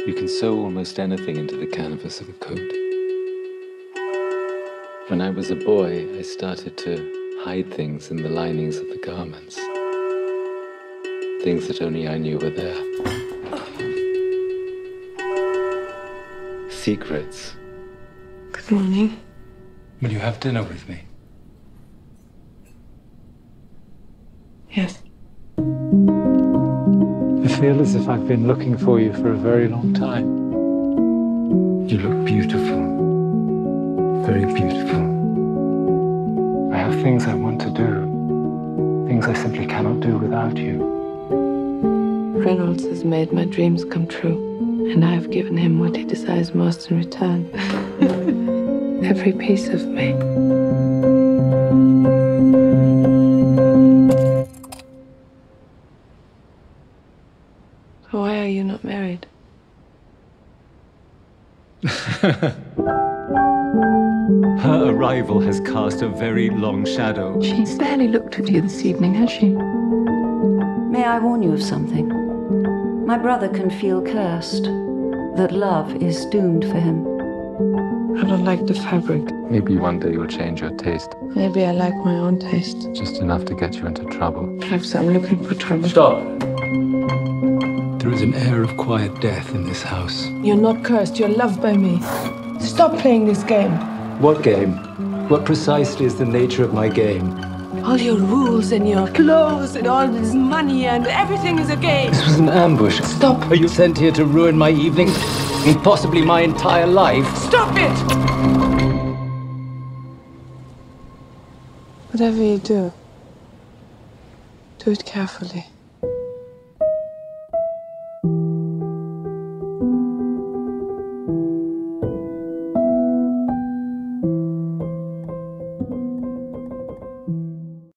You can sew almost anything into the canvas of a coat. When I was a boy, I started to hide things in the linings of the garments. Things that only I knew were there. Secrets. Good morning. Will you have dinner with me? Yes. I feel as if I've been looking for you for a very long time. You look beautiful. Very beautiful. I have things I want to do. Things I simply cannot do without you. Reynolds has made my dreams come true, and I have given him what he desires most in return. Every piece of me. Why are you not married? Her arrival has cast a very long shadow. She's barely looked at you this evening, has she? May I warn you of something? My brother can feel cursed, that love is doomed for him. I don't like the fabric. Maybe one day you'll change your taste. Maybe I like my own taste. Just enough to get you into trouble. Perhaps I'm looking for trouble. Stop! There is an air of quiet death in this house. You're not cursed, you're loved by me. Stop playing this game. What game? What precisely is the nature of my game? All your rules and your clothes and all this money and everything is a game. This was an ambush. Stop. Are you sent here to ruin my evening? And possibly my entire life? Stop it! Whatever you do it carefully.